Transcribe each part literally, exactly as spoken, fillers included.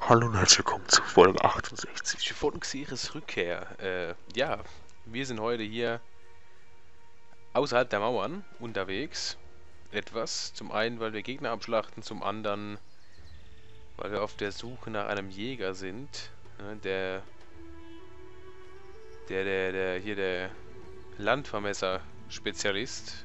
Hallo und herzlich willkommen zu Folge achtundsechzig. Von Xeris Rückkehr. Äh, ja, wir sind heute hier außerhalb der Mauern unterwegs. Etwas. Zum einen, weil wir Gegner abschlachten, zum anderen, weil wir auf der Suche nach einem Jäger sind. Ne, der, der, der, der, hier der Landvermesser-Spezialist.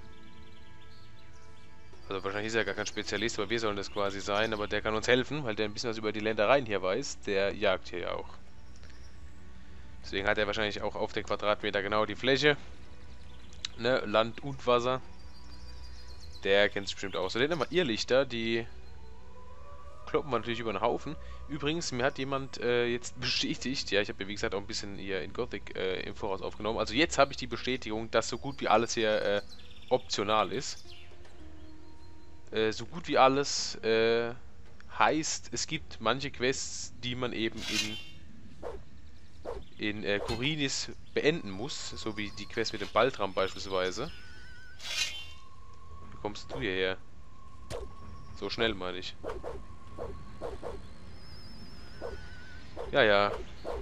Also wahrscheinlich ist er gar kein Spezialist, aber wir sollen das quasi sein. Aber der kann uns helfen, weil der ein bisschen was über die Ländereien hier weiß. Der jagt hier ja auch. Deswegen hat er wahrscheinlich auch auf den Quadratmeter genau die Fläche. Ne, Land und Wasser. Der kennt sich bestimmt aus. So, den haben wir Irrlichter, die kloppen wir natürlich über den Haufen. Übrigens, mir hat jemand äh, jetzt bestätigt, ja, ich habe ja wie gesagt auch ein bisschen hier in Gothic äh, im Voraus aufgenommen. Also jetzt habe ich die Bestätigung, dass so gut wie alles hier äh, optional ist. Äh, so gut wie alles äh, heißt, es gibt manche Quests, die man eben in in äh, Khorinis beenden muss, so wie die Quest mit dem Baltram beispielsweise. Wie kommst du hierher? So schnell, meine ich. Ja, ja.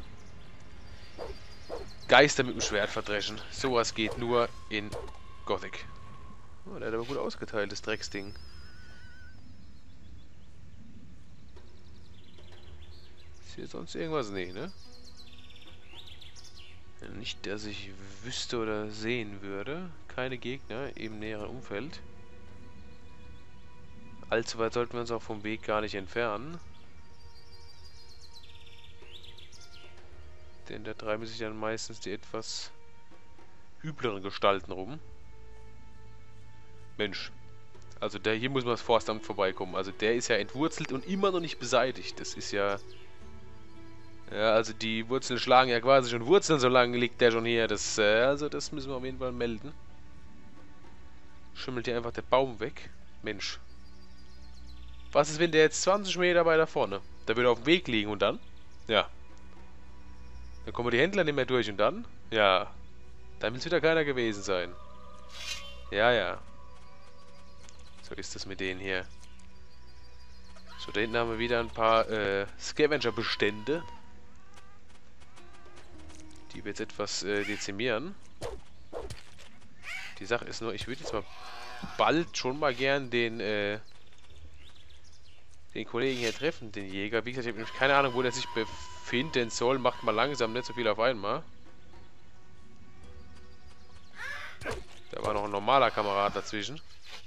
Geister mit dem Schwert verdreschen. Sowas geht nur in Gothic. Oh, der hat aber gut ausgeteilt, das Drecksding. Ist hier sonst irgendwas? Nee, ne? Nicht, dass ich wüsste oder sehen würde. Keine Gegner im näheren Umfeld. Allzu weit sollten wir uns auch vom Weg gar nicht entfernen. Denn da treiben sich dann meistens die etwas übleren Gestalten rum. Mensch. Also der hier muss man das Forstamt vorbeikommen. Also der ist ja entwurzelt und immer noch nicht beseitigt. Das ist ja... Ja, also die Wurzeln schlagen ja quasi schon Wurzeln, so lange liegt der schon hier. Das, äh, also das müssen wir auf jeden Fall melden. Schimmelt hier einfach der Baum weg. Mensch. Was ist, wenn der jetzt zwanzig Meter weiter vorne? Der würde auf dem Weg liegen und dann? Ja. Dann kommen die Händler nicht mehr durch und dann? Ja. Dann will es wieder keiner gewesen sein. Ja, ja. So ist das mit denen hier. So, da hinten haben wir wieder ein paar äh, Scavenger-Bestände. Die wir jetzt etwas äh, dezimieren. Die Sache ist nur, ich würde jetzt mal bald schon mal gern den, äh, den Kollegen hier treffen, den Jäger. Wie gesagt, ich habe nämlich keine Ahnung, wo der sich befinden soll. Macht mal langsam, nicht so viel auf einmal. Da war noch ein normaler Kamerad dazwischen.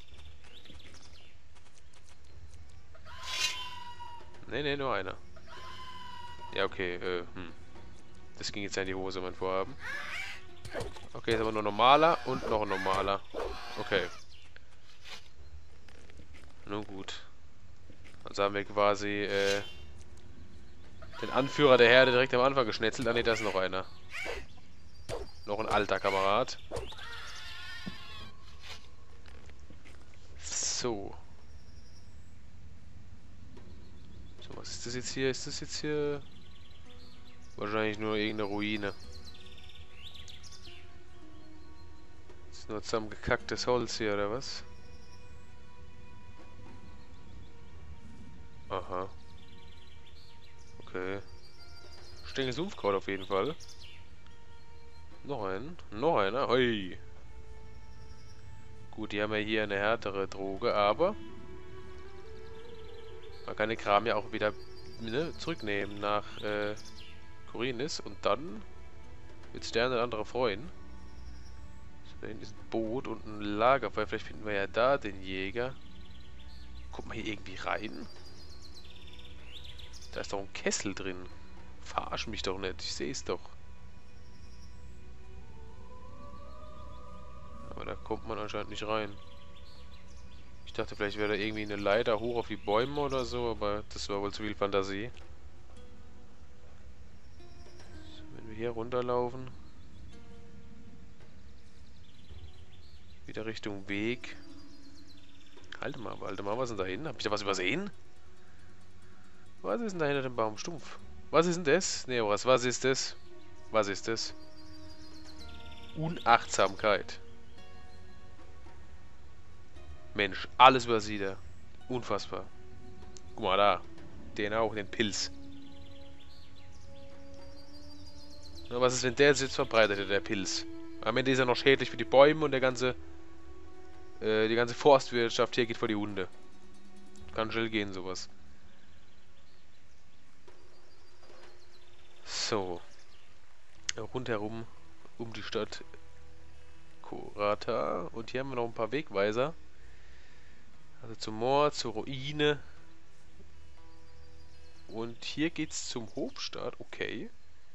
Ne, ne, nur einer. Ja, okay, äh, hm. Das ging jetzt ja in die Hose, mein Vorhaben. Okay, jetzt aber nur normaler und noch ein normaler. Okay. Nun gut. Also haben wir quasi äh, den Anführer der Herde direkt am Anfang geschnetzelt. Ah ne, da ist noch einer. Noch ein alter Kamerad. So. So, was ist das jetzt hier? Ist das jetzt hier... Wahrscheinlich nur irgendeine Ruine. Ist nur zusammengekacktes Holz hier, oder was? Aha. Okay. Stängel Sumpfkraut auf jeden Fall. Noch ein. Noch einer. Hoi. Gut, die haben ja hier eine härtere Droge, aber man kann den Kram ja auch wieder ne, zurücknehmen nach äh, Khorinis und dann wird sich der eine oder andere freuen. So, da hinten ist ein Boot und ein Lagerfeuer. Vielleicht finden wir ja da den Jäger. Guck mal hier irgendwie rein. Da ist doch ein Kessel drin. Verarsch mich doch nicht. Ich sehe es doch. Aber da kommt man anscheinend nicht rein. Ich dachte, vielleicht wäre da irgendwie eine Leiter hoch auf die Bäume oder so, aber das war wohl zu viel Fantasie. So, wenn wir hier runterlaufen. Wieder Richtung Weg. Halte mal, halte mal, was ist denn da hinten? Hab ich da was übersehen? Was ist denn da hinter dem Baum? Stumpf. Was ist denn das? Nee, was, was ist das? Was ist das? Unachtsamkeit. Mensch, alles übersieht er. Unfassbar. Guck mal da. Den auch, den Pilz. Na, was ist, wenn der sich jetzt verbreitet, der Pilz? Am Ende ist er noch schädlich für die Bäume und der ganze, äh, die ganze Forstwirtschaft hier geht vor die Hunde. Kann schnell gehen, sowas. So. Rundherum um die Stadt Korata. Und hier haben wir noch ein paar Wegweiser. Also zum Moor, zur Ruine. Und hier geht's zum Hofstaat. Okay.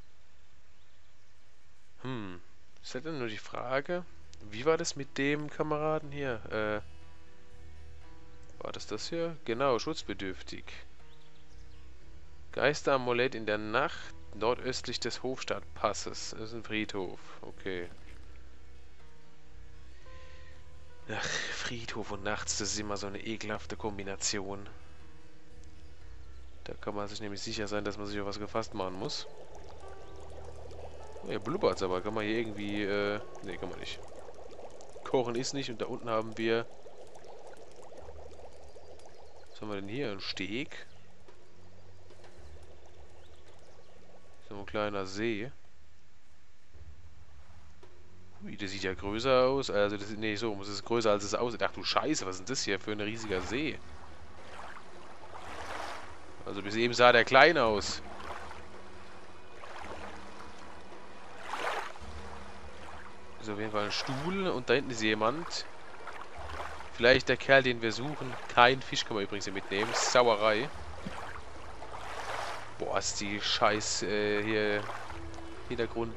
Hm. Ist halt dann nur die Frage, wie war das mit dem Kameraden hier? Äh, war das das hier? Genau, schutzbedürftig. Geisteramulett in der Nacht nordöstlich des Hofstadtpasses. Das ist ein Friedhof. Okay. Ach, Friedhof und nachts, das ist immer so eine ekelhafte Kombination. Da kann man sich nämlich sicher sein, dass man sich auf was gefasst machen muss. Ja, blubbert's aber. Kann man hier irgendwie, äh... Ne, kann man nicht. Kochen ist nicht. Und da unten haben wir... Was haben wir denn hier? Ein Steg. So ein kleiner See. Ui, der sieht ja größer aus. Also, das ist nicht so. Es ist größer, als es aussieht. Ach du Scheiße, was ist denn das hier für ein riesiger See? Also, bis eben sah der klein aus. Ist auf jeden Fall ein Stuhl. Und da hinten ist jemand. Vielleicht der Kerl, den wir suchen. Kein Fisch kann man übrigens hier mitnehmen. Sauerei. Boah, ist die scheiß äh, hier Hintergrund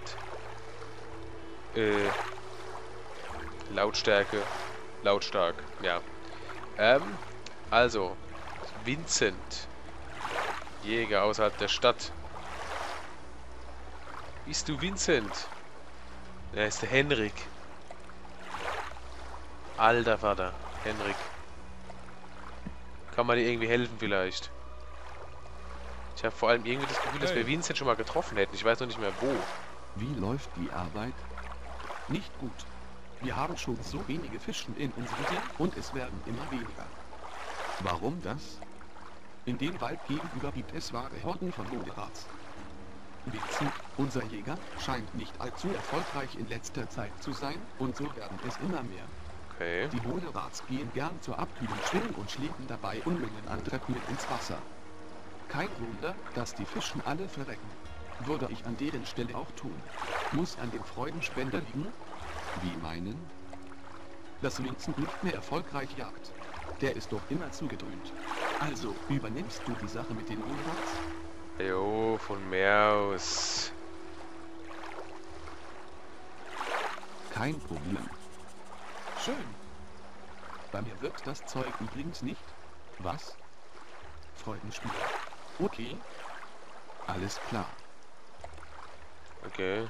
äh, Lautstärke lautstark, ja. Ähm, also Vincent, Jäger außerhalb der Stadt. Bist du Vincent? Er ist der Henrik. Alter Vater, Henrik. Kann man dir irgendwie helfen vielleicht? Ich habe vor allem irgendwie das Gefühl, dass wir Vincent schon mal getroffen hätten. Ich weiß noch nicht mehr wo. Wie läuft die Arbeit? Nicht gut. Wir haben schon so wenige Fischen in unserem See und es werden immer weniger. Warum das? In dem Wald gegenüber gibt es wahre Horden von Moderats. Vincent, unser Jäger, scheint nicht allzu erfolgreich in letzter Zeit zu sein und so werden es immer mehr. Okay. Die Moderats gehen gern zur Abkühlung schwimmen und schlägen dabei Unmengen an Dreck mit ins Wasser. Kein Wunder, dass die Fischen alle verrecken. Würde ich an deren Stelle auch tun. Muss an dem Freudenspender liegen? Wie meinen? Dass Vincent nicht mehr erfolgreich jagt. Der ist doch immer zugedröhnt. Also, übernimmst du die Sache mit den Moderats? Jo, von mir aus. Kein Problem. Schön. Bei mir wirkt das Zeug übrigens nicht. Was? Freudenspiel. Okay. Alles klar. Okay.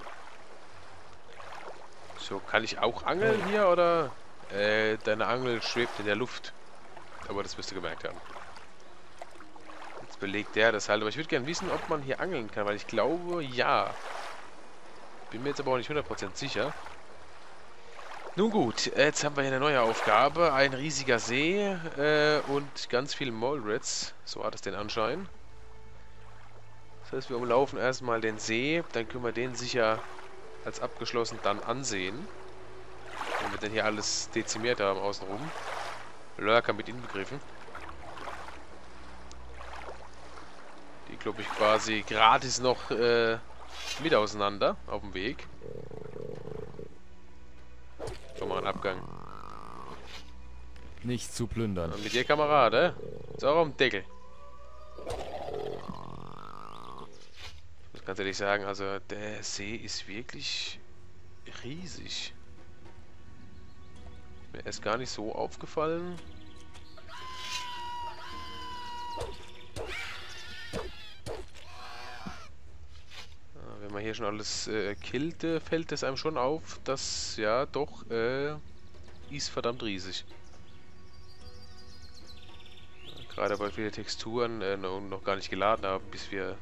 So, kann ich auch angeln hier, oder? Äh, deine Angel schwebt in der Luft. Aber das wirst du gemerkt haben. Jetzt belegt der das halt. Aber ich würde gerne wissen, ob man hier angeln kann, weil ich glaube, ja. Bin mir jetzt aber auch nicht hundert Prozent sicher. Nun gut, jetzt haben wir hier eine neue Aufgabe. Ein riesiger See äh, und ganz viele Mole-Rats. So hat es den Anschein. Das heißt, wir umlaufen erstmal den See. Dann können wir den sicher als abgeschlossen dann ansehen. Wenn wir denn hier alles dezimiert haben außenrum. Lurker mit inbegriffen. Die, glaube ich, quasi gratis noch äh, mit auseinander auf dem Weg. Schon mal ein Abgang. Nicht zu plündern. Und mit dir, Kamerad, äh? Ist auch am Deckel. Ich muss ganz ehrlich sagen, also der See ist wirklich riesig. Mir ist gar nicht so aufgefallen. Wenn man hier schon alles äh, killt, äh, fällt es einem schon auf, dass ja doch äh, ist verdammt riesig. Gerade weil viele Texturen äh, noch gar nicht geladen haben, bis wir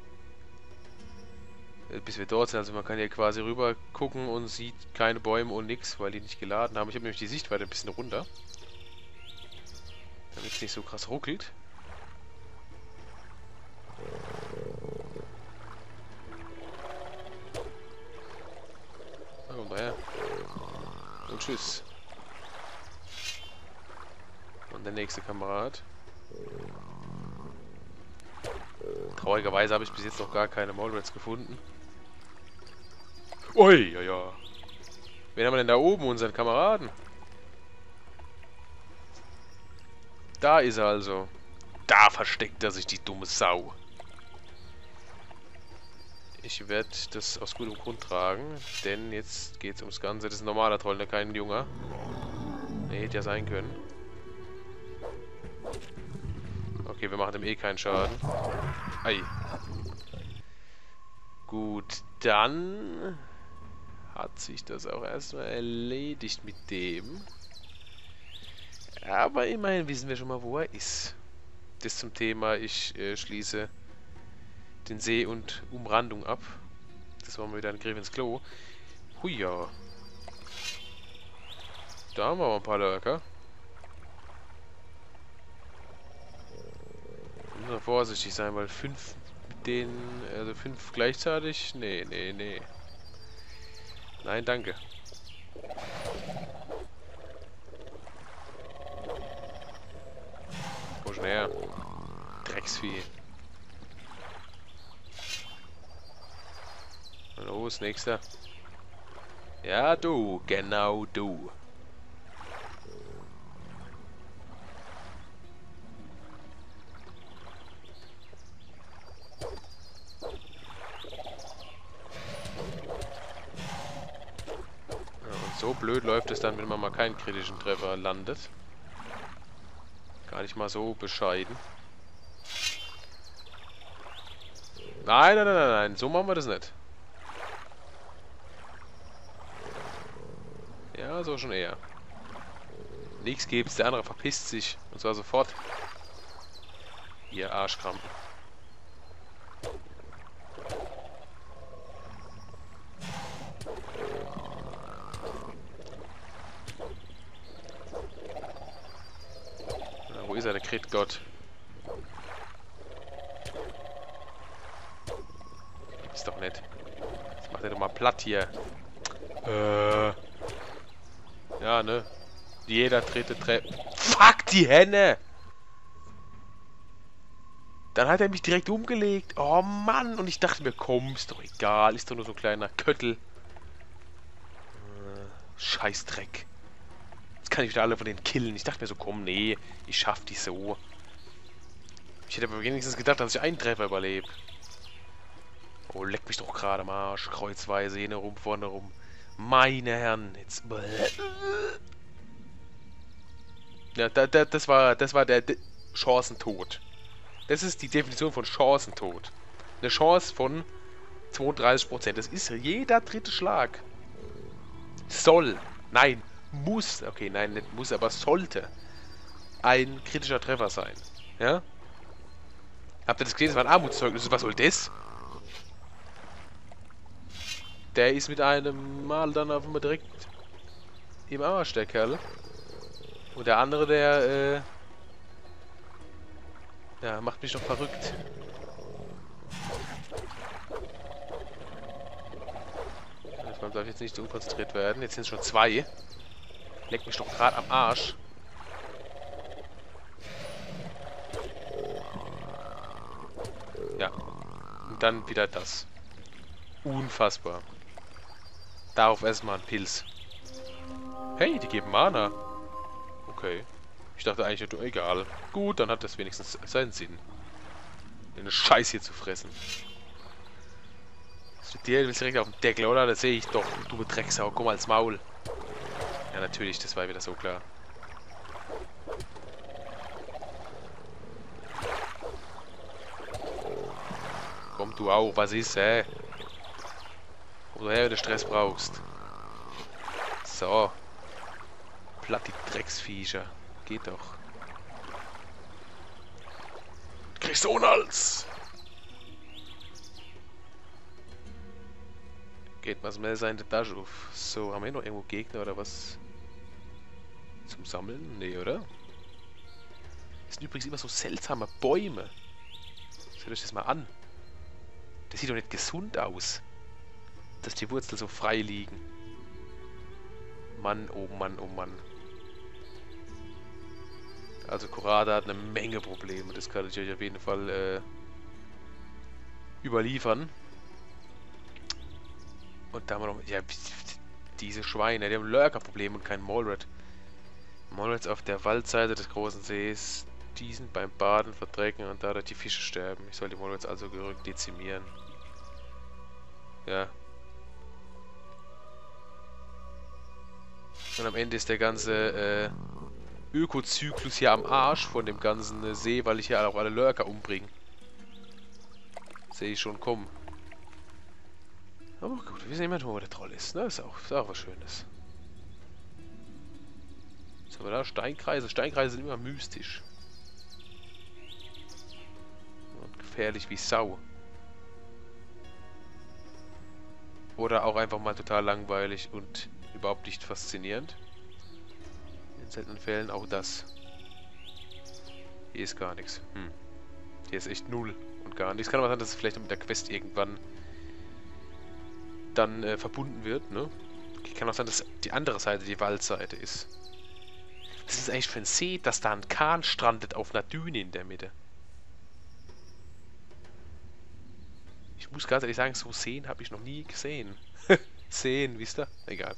äh, bis wir dort sind. Also man kann hier quasi rüber gucken und sieht keine Bäume und nichts, weil die nicht geladen haben. Ich habe nämlich die Sichtweite ein bisschen runter, damit es nicht so krass ruckelt. und tschüss. Und der nächste Kamerad. Traurigerweise habe ich bis jetzt noch gar keine Mallrats gefunden. Ui, ja, ja. Wen haben wir denn da oben? Unseren Kameraden? Da ist er also. Da versteckt er sich, die dumme Sau. Ich werde das aus gutem Grund tragen, denn jetzt geht es ums Ganze. Das ist ein normaler Troll, ne? Kein junger. Ne, hätte ja sein können. Okay, wir machen dem eh keinen Schaden. Ei. Gut, dann hat sich das auch erstmal erledigt mit dem. Aber immerhin wissen wir schon mal, wo er ist. Das zum Thema, ich äh, schließe den See und Umrandung ab. Das war mal wieder ein Griff ins Klo. Huja. Da haben wir mal ein paar Lurker. Müssen wir vorsichtig sein, weil fünf mit denen, also fünf gleichzeitig? Nee, nee, nee. Nein, danke. Komm schon her. Drecksvieh. Los, nächster. Ja, du. Genau du. So blöd läuft es dann, wenn man mal keinen kritischen Treffer landet. Gar nicht mal so bescheiden. Nein, nein, nein, nein, nein, so machen wir das nicht. Ja, so schon eher. Nichts gibt's, der andere verpisst sich. Und zwar sofort. Ihr Arschkrampen. Na, wo ist er, der Crit-Gott? Ist doch nett. Jetzt macht er doch mal platt hier. Äh. Ja, ne? Jeder dritte Treppe. Fuck, die Henne! Dann hat er mich direkt umgelegt. Oh Mann! Und ich dachte mir, komm, ist doch egal. Ist doch nur so ein kleiner Köttel. Äh, Scheißdreck. Jetzt kann ich wieder alle von denen killen. Ich dachte mir so, komm, nee, ich schaff die so. Ich hätte aber wenigstens gedacht, dass ich einen Treffer überlebe. Oh, leck mich doch gerade am Arsch. Kreuzweise, hin rum, vorne rum. Meine Herren, jetzt. Ja, da, da, das war, das war der, der Chancentod. Das ist die Definition von Chancentod. Eine Chance von zweiunddreißig Prozent. Das ist jeder dritte Schlag. Soll, nein, muss, okay, nein, nicht muss, aber sollte ein kritischer Treffer sein. Ja? Habt ihr das gesehen? Das war ein Armutszeugnis. Was soll das? Der ist mit einem Mal dann auf einmal direkt im Arsch, der Kerl. Und der andere, der, äh, ja, macht mich noch verrückt. Man darf jetzt nicht so unkonzentriert werden. Jetzt sind es schon zwei. Leck mich doch gerade am Arsch. Ja. Und dann wieder das. Unfassbar. Darauf erstmal ein Pilz. Hey, die geben Mana. Okay. Ich dachte eigentlich, du, egal. Gut, dann hat das wenigstens seinen Sinn. Den Scheiß hier zu fressen. Dir willst du direkt auf den Deckel, oder? Das sehe ich doch. Du Drecksau, komm als Maul. Ja, natürlich, das war wieder so klar. Komm du auch, was ist, hä? Woher wenn du Stress brauchst. So. Platt die Drecksviecher. Geht doch. Kriegst du einen Hals! Geht was mehr sein der Tasche auf. So, haben wir noch irgendwo Gegner oder was? Zum Sammeln? Nee, oder? Das sind übrigens immer so seltsame Bäume. Seht euch das mal an. Das sieht doch nicht gesund aus. Dass die Wurzeln so frei liegen. Mann, oh Mann, oh Mann. Also Kurada hat eine Menge Probleme. Das kann ich euch auf jeden Fall äh, überliefern. Und da haben wir noch... Ja, diese Schweine, die haben Lurker-Probleme und kein Mallrat. Mallrats auf der Waldseite des großen Sees. Die sind beim Baden verdrecken und dadurch die Fische sterben. Ich soll die Mallrats also gerückt dezimieren. Ja. Und am Ende ist der ganze äh, Ökozyklus hier am Arsch von dem ganzen äh, See, weil ich hier auch alle Lurker umbringe. Sehe ich schon kommen. Aber gut, wir sehen immer, wo der Troll ist. Ne? Ist auch, ist auch was Schönes. Was haben wir da? Steinkreise. Steinkreise sind immer mystisch. Und gefährlich wie Sau. Oder auch einfach mal total langweilig und überhaupt nicht faszinierend. In seltenen Fällen auch das. Hier ist gar nichts. Hm. Hier ist echt null und gar nichts. Kann aber sein, dass es vielleicht mit der Quest irgendwann dann äh, verbunden wird, ne? Kann auch sein, dass die andere Seite die Waldseite ist. Das ist eigentlich für ein See, dass da ein Kahn strandet auf einer Düne in der Mitte. Ich muss ganz ehrlich sagen, so Seen habe ich noch nie gesehen. Seen, wisst ihr? Egal.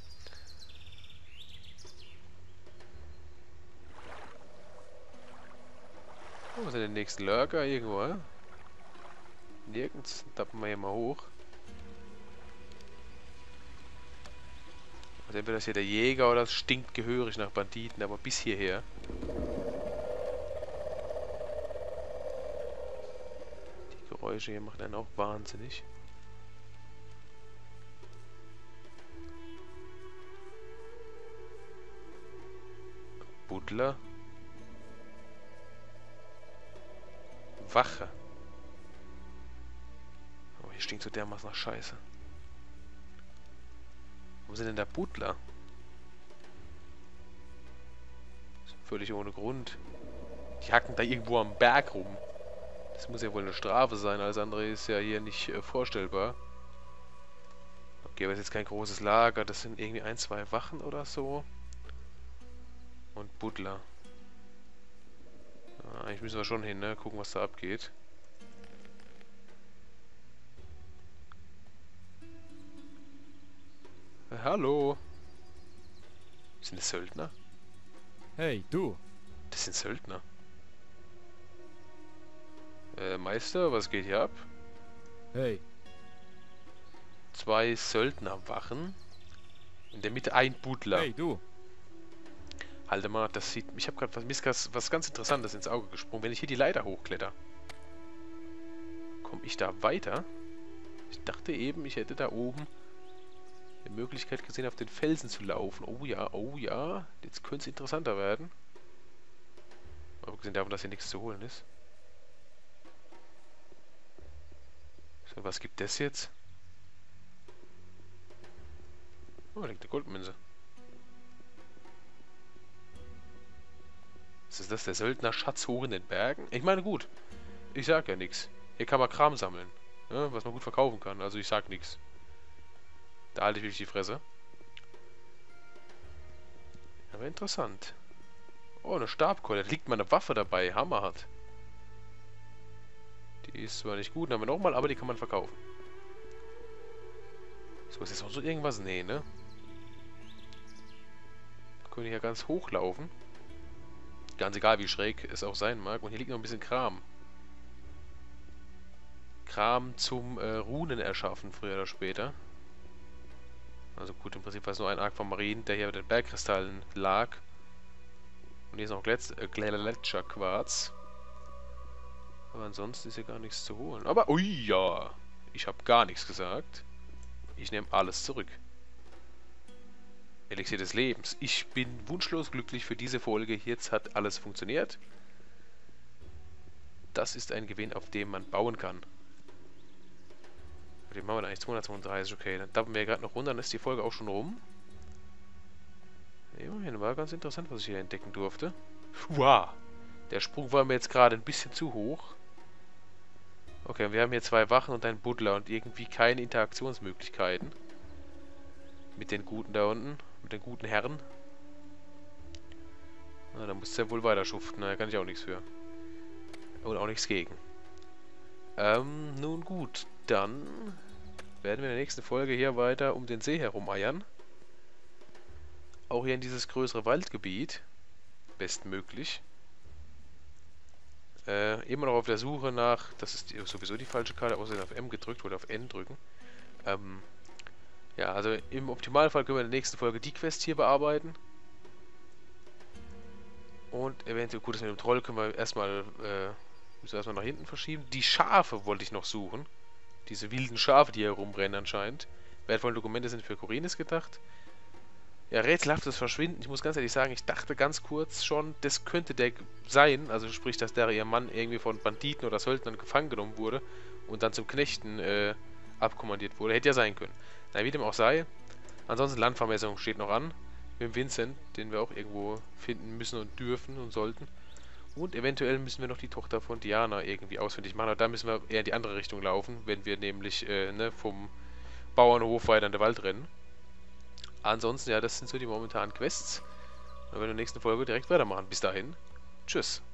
Oh, wo sind die nächsten Lurker? Irgendwo, ja? Nirgends. Tappen wir hier mal hoch. Also entweder ist hier der Jäger oder es stinkt gehörig nach Banditen, aber bis hierher. Die Geräusche hier machen einen auch wahnsinnig. Buddler. Wache. Oh, hier stinkt so dermaßen nach Scheiße. Wo sind denn da Buddler? Völlig ohne Grund. Die hacken da irgendwo am Berg rum. Das muss ja wohl eine Strafe sein, alles andere ist ja hier nicht äh, vorstellbar. Okay, aber es ist jetzt kein großes Lager, das sind irgendwie ein, zwei Wachen oder so. Und Buddler. Ja, eigentlich müssen wir schon hin, ne? Gucken, was da abgeht. Äh, hallo. Sind das Söldner? Hey, du. Das sind Söldner. Äh, Meister, was geht hier ab? Hey. Zwei Söldnerwachen. In der Mitte ein Buddler. Hey, du. Halte mal, das sieht... Ich habe gerade was, mir ist grad was ganz Interessantes ins Auge gesprungen. Wenn ich hier die Leiter hochkletter, komme ich da weiter? Ich dachte eben, ich hätte da oben die Möglichkeit gesehen, auf den Felsen zu laufen. Oh ja, oh ja. Jetzt könnte es interessanter werden. Aber gesehen davon, dass hier nichts zu holen ist. So, was gibt das jetzt? Oh, da liegt eine Goldmünze. Was ist das? Der Söldner Schatz hoch in den Bergen? Ich meine, gut. Ich sag ja nichts. Hier kann man Kram sammeln. Ja, was man gut verkaufen kann. Also ich sag nichts. Da halte ich wirklich die Fresse. Aber interessant. Oh, eine Stabkeule. Da liegt mal eine Waffe dabei. Hammerhart. Die ist zwar nicht gut, dann haben wir nochmal, aber die kann man verkaufen. So, ist jetzt auch so irgendwas? Nee, ne? Wir können hier ganz hoch laufen. Ganz egal, wie schräg es auch sein mag. Und hier liegt noch ein bisschen Kram. Kram zum äh, Runen erschaffen, früher oder später. Also gut, im Prinzip war es nur ein Aquamarin, der hier mit den Bergkristallen lag. Und hier ist noch Gletscherquarz. Aber ansonsten ist hier gar nichts zu holen. Aber, ui ja, ich habe gar nichts gesagt. Ich nehme alles zurück. Elixier des Lebens. Ich bin wunschlos glücklich für diese Folge. Jetzt hat alles funktioniert. Das ist ein Gewinn, auf dem man bauen kann. Den machen wir eigentlich zweihundertzweiunddreißig. Okay, dann tappen wir gerade noch runter. Dann ist die Folge auch schon rum. Immerhin, war ganz interessant, was ich hier entdecken durfte. Wow! Der Sprung war mir jetzt gerade ein bisschen zu hoch. Okay, wir haben hier zwei Wachen und einen Buddler und irgendwie keine Interaktionsmöglichkeiten. Mit den Guten da unten. mit den guten Herren. Na, da muss er wohl weiter schuften. Da kann ich auch nichts für. Und auch nichts gegen. Ähm, nun gut. Dann werden wir in der nächsten Folge hier weiter um den See herumeiern. Auch hier in dieses größere Waldgebiet. Bestmöglich. Äh, immer noch auf der Suche nach... Das ist die, sowieso die falsche Karte. Außerdem auf M gedrückt oder auf N drücken. Ähm... Ja, also im Optimalfall können wir in der nächsten Folge die Quest hier bearbeiten. Und eventuell, gut, das mit dem Troll können wir erstmal, äh, müssen wir erstmal nach hinten verschieben. Die Schafe wollte ich noch suchen. Diese wilden Schafe, die hier rumrennen anscheinend. Wertvolle Dokumente sind für Korinis gedacht. Ja, rätselhaftes Verschwinden. Ich muss ganz ehrlich sagen, ich dachte ganz kurz schon, das könnte der sein. Also sprich, dass der ihr Mann irgendwie von Banditen oder Söldnern gefangen genommen wurde und dann zum Knechten, äh, abkommandiert wurde. Hätte ja sein können. Na, wie dem auch sei. Ansonsten Landvermessung steht noch an. Mit dem Vincent, den wir auch irgendwo finden müssen und dürfen und sollten. Und eventuell müssen wir noch die Tochter von Diana irgendwie ausfindig machen. Aber da müssen wir eher in die andere Richtung laufen, wenn wir nämlich äh, ne, vom Bauernhof weiter in den Wald rennen. Ansonsten, ja, das sind so die momentanen Quests. Und wir in der nächsten Folge direkt weitermachen. Bis dahin. Tschüss.